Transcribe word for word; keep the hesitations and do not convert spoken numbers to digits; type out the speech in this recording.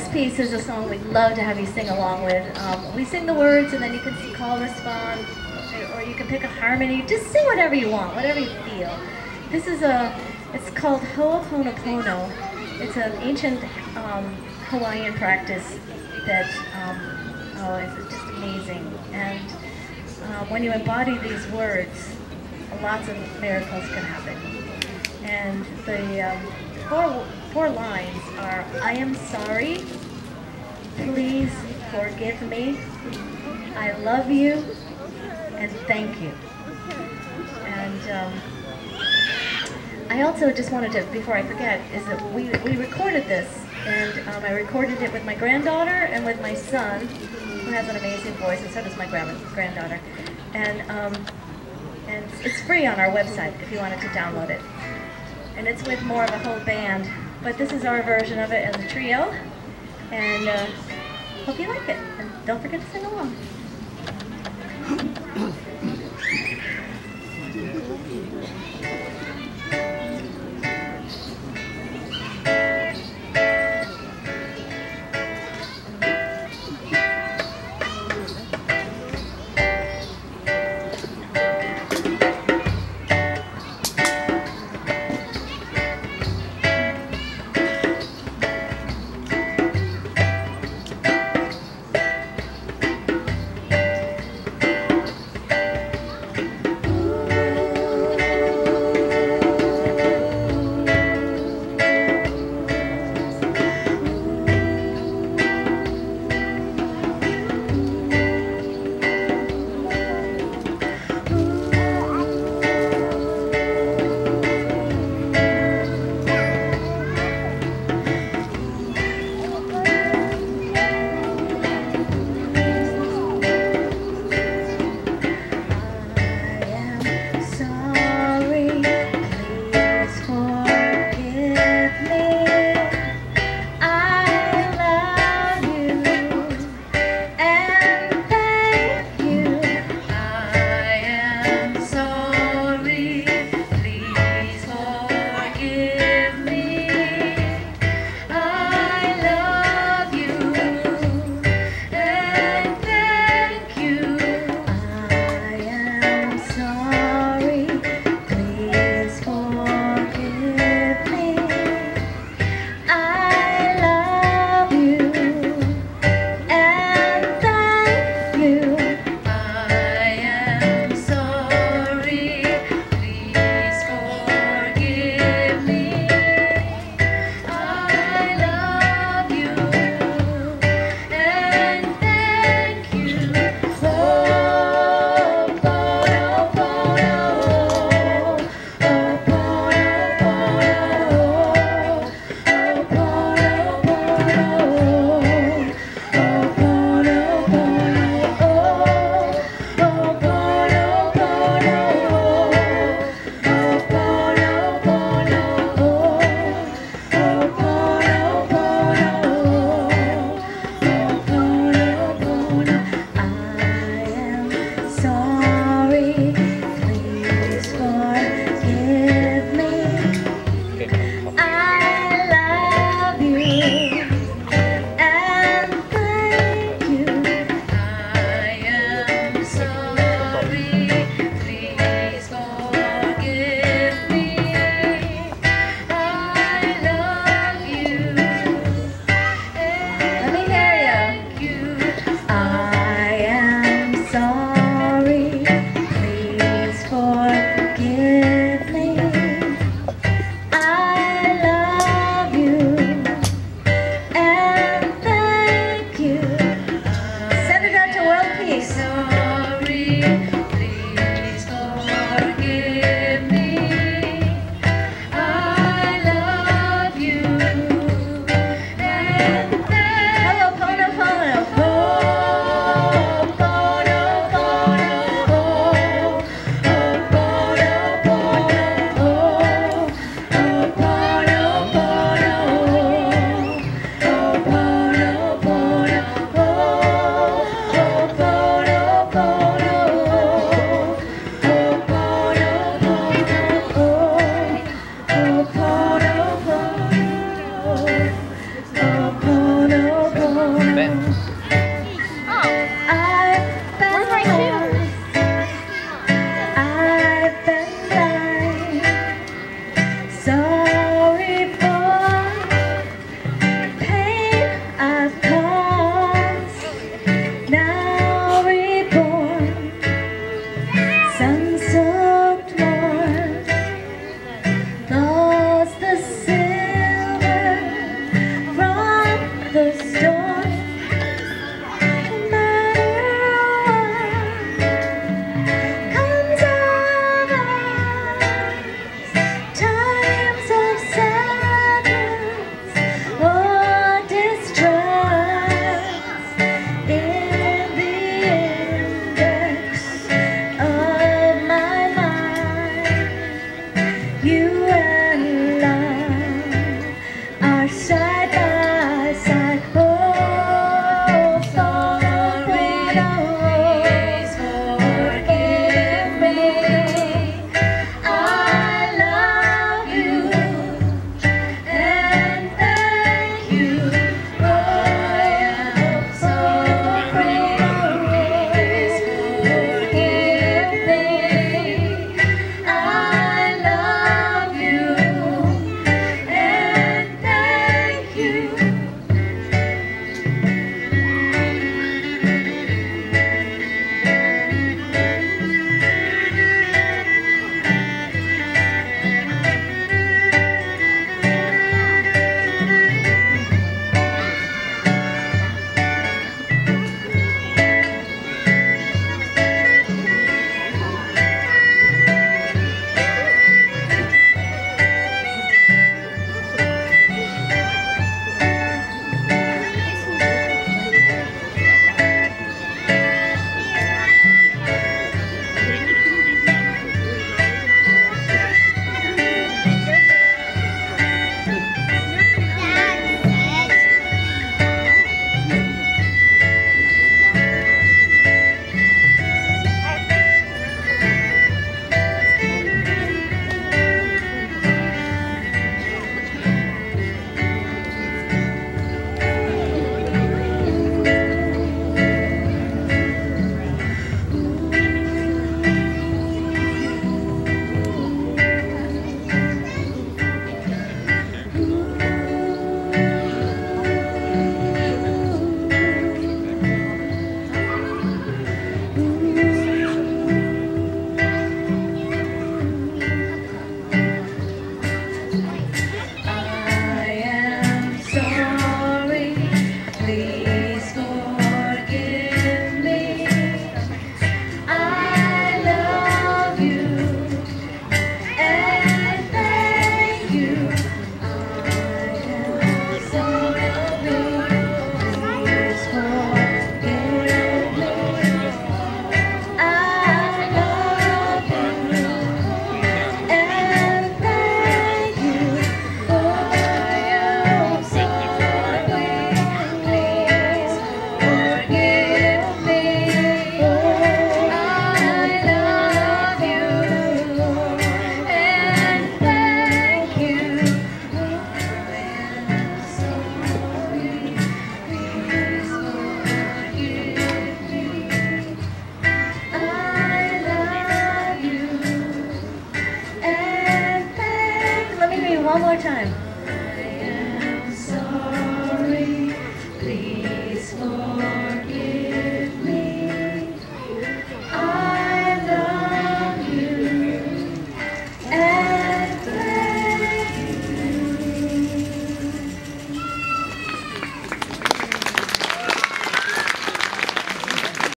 next piece is a song we'd love to have you sing along with. Um, we sing the words and then you can call, respond, or you can pick a harmony. Just sing whatever you want, whatever you feel. This is a, it's called Ho'oponopono. It's an ancient um, Hawaiian practice that, um, oh, it's just amazing. And uh, when you embody these words, lots of miracles can happen. And the um, four, four lines are, I am sorry, please forgive me, I love you, and thank you. And um, I also just wanted to, before I forget, is that we, we recorded this, and um, I recorded it with my granddaughter and with my son, who has an amazing voice, and so does my grand granddaughter. And, um, and it's free on our website if you wanted to download it. And it's with more of a whole band, but this is our version of it as a trio, and uh, hope you like it. And don't forget to sing along. more time. I am sorry, please forgive.